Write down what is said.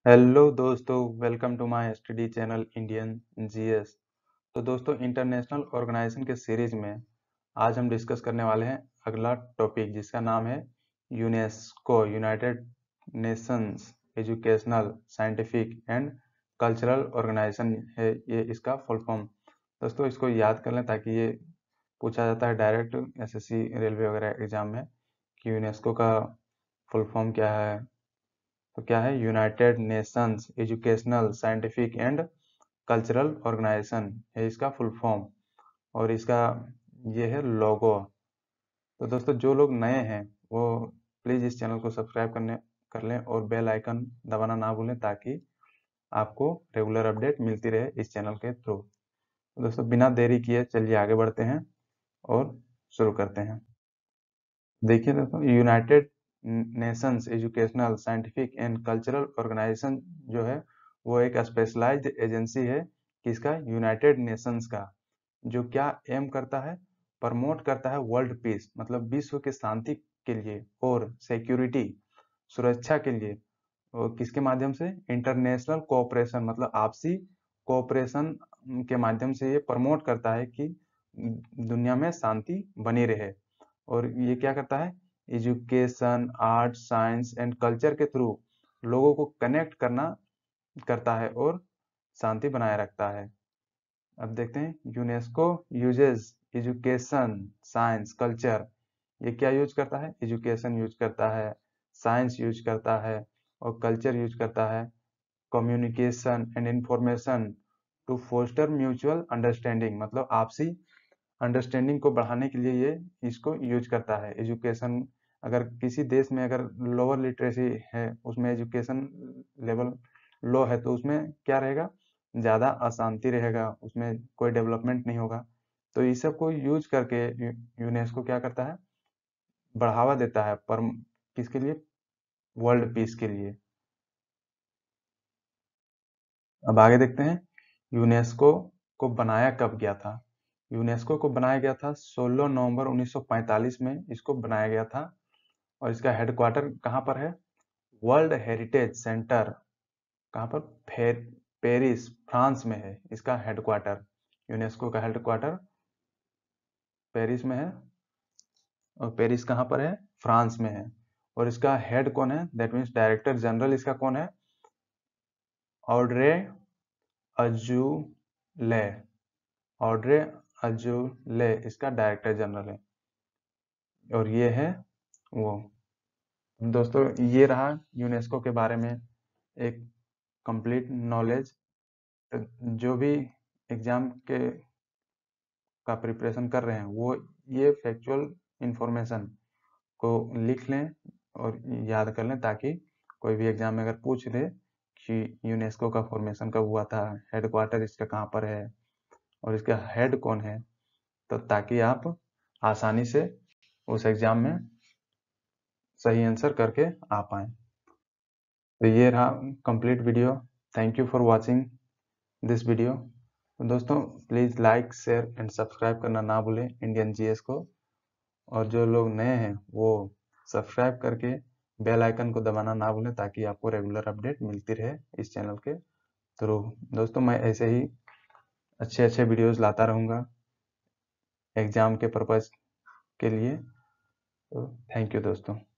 Hello दोस्तों, welcome to my study channel Indian GS. तो दोस्तों, इंटरनेशनल ऑर्गेनाइजेशन के सीरीज में आज हम डिस्कस करने वाले हैं अगला टॉपिक, जिसका नाम है UNESCO, United Nations educational, scientific and cultural organisation है ये इसका फुल फॉर्म। दोस्तों, इसको याद कर लें ताकि ये पूछा जाता है डायरेक्ट एसएससी रेलवे वगैरह एग्जाम में कि यूनेस्को का फुल फॉर्म क्या है। तो क्या है? United Nations educational, scientific and cultural organisation है इसका फुल फॉर्म। और इसका ये है लोगो। तो दोस्तों, जो लोग नए हैं वो प्लीज़ इस चैनल को सब्सक्राइब कर लें और बेल आइकन दबाना ना भूलें ताकि आपको रेगुलर अपडेट मिलती रहे इस चैनल के थ्रू। तो दोस्तों, बिना देरी किए चलिए आगे बढ़ते हैं और शुरू करते हैं। देखिए दोस्तों, United Nations educational, scientific and cultural organisation जो है वो एक स्पेशलाइज्ड एजेंसी है किसका? यूनाइटेड नेशंस का। जो क्या एम करता है? प्रमोट करता है वर्ल्ड पीस, मतलब विश्व के शांति के लिए और सिक्योरिटी, सुरक्षा के लिए। और किसके माध्यम से? इंटरनेशनल कोऑपरेशन, मतलब आपसी कोऑपरेशन के माध्यम से ये प्रमोट करता है कि दुनिया में शांति बनी रहे। और ये क्या करता है? Education, art, science and culture के थ्रू लोगों को कनेक्ट करता है और शांति बनाए रखता है। अब देखते हैं, UNESCO uses education, science, culture. ये क्या यूज करता है? एजुकेशन यूज करता है, साइंस यूज करता है और कल्चर यूज करता है। Communication and information to foster mutual understanding, मतलब आपसी अंडरस्टैंडिंग को बढ़ाने के लिए ये इसको यूज करता है। एजुकेशन, अगर किसी देश में अगर लोअर लिटरेसी है, उसमें एजुकेशन लेवल लो है, तो उसमें क्या रहेगा? ज़्यादा अशांति रहेगा, उसमें कोई डेवलपमेंट नहीं होगा। तो इस सब को यूज करके यूनेस्को क्या करता है? बढ़ावा देता है पर किसके लिए? वर्ल्ड पीस के लिए। अब आगे देखते हैं, यूनेस्को को बनाया कब गया था? यूनेस्को को बनाया गया था 16 नवंबर 1945 में इसको बनाया गया था। और इसका हेडक्वार्टर कहाँ पर है? वर्ल्ड हेरिटेज सेंटर कहाँ पर? पेरिस, फ्रांस में है इसका हेडक्वार्टर। यूनेस्को का हेडक्वार्टर पेरिस में है। और पेरिस कहाँ पर है? फ्रांस में है। और इसका हेड कौन है? दैट मीन्स डायरेक्टर जनरल इसका कौन है? ऑड्रे अजूले। ऑड्रे अजूले इसका डायरेक्टर जनरल है। और ये है वो। दोस्तों, ये रहा यूनेस्को के बारे में एक कंप्लीट नॉलेज। जो भी एग्जाम का प्रिपरेशन कर रहे हैं वो ये फैक्चुअल इंफॉर्मेशन को लिख लें और याद कर लें, ताकि कोई भी एग्जाम में अगर पूछ दे कि यूनेस्को का फॉर्मेशन कब हुआ था, हेडक्वार्टर इसका कहाँ पर है और इसका हेड कौन है, तो ताकि आप आसानी से उस एग्जाम में सही आंसर करके आ पाएँ। तो ये रहा complete video. Thank you for watching this video. तो दोस्तों, please like, share and subscribe करना ना भूलें इंडियन जीएस को। और जो लोग नए हैं वो सब्सक्राइब करके बेल आइकन को दबाना ना भूलें ताकि आपको रेगुलर अपडेट मिलती रहे इस चैनल के थ्रू। दोस्तों, मैं ऐसे ही अच्छे अच्छे वीडियोस लाता रहूँगा एग्ज़ाम के पर्पज़ के लिए। तो थैंक यू दोस्तों।